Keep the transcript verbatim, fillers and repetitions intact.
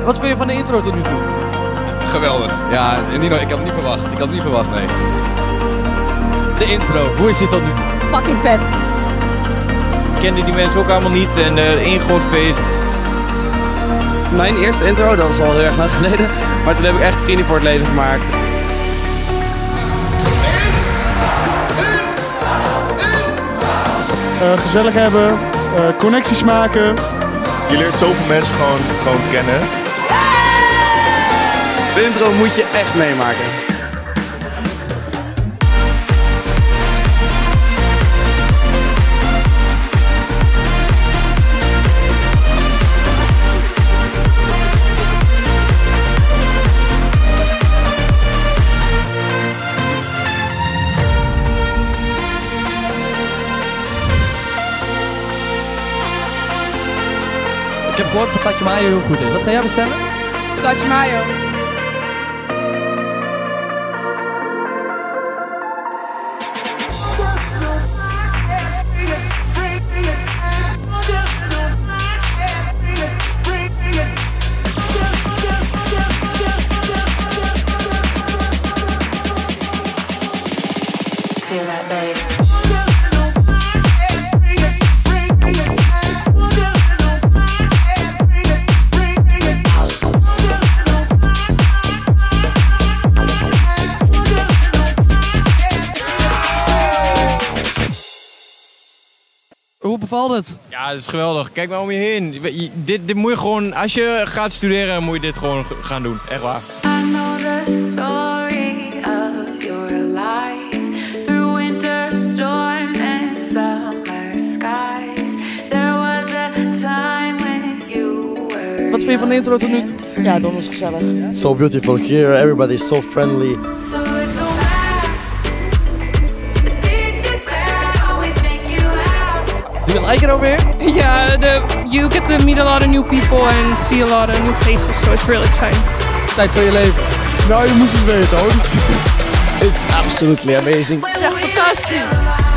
Wat vind je van de intro tot nu toe? Geweldig. Ja, Nino, ik had het niet verwacht. Ik had het niet verwacht, nee. De intro, hoe is dit tot nu toe? Fucking vet. Ik kende die mensen ook allemaal niet en uh, één groot feest. Mijn eerste intro, dat is al heel erg lang geleden, maar toen heb ik echt vrienden voor het leven gemaakt. Uh, gezellig hebben, uh, connecties maken. Je leert zoveel mensen gewoon, gewoon kennen. De intro moet je echt meemaken. Ik heb gehoord dat patatje mayo heel goed is. Wat ga jij bestellen? Patatje mayo. Feel that bass. Hoe bevalt het? Ja, dat is geweldig. Kijk maar om je heen. Je, dit, dit moet je gewoon, als je gaat studeren, moet je dit gewoon gaan doen. Echt waar. I know the story of your life through winter storms and summer skies. There was a time when you were. Wat vind je van de intro tot nu toe? Ja, dat was gezellig. So beautiful here, everybody is so friendly. So let's go back to the beaches where I always make you laugh. Do you like it over here? Yeah, the, you get to meet a lot of new people and see a lot of new faces, so it's really exciting. Tijd van je leven. Nou, je moest eens weten hoor. It's absolutely amazing. Het is echt fantastisch.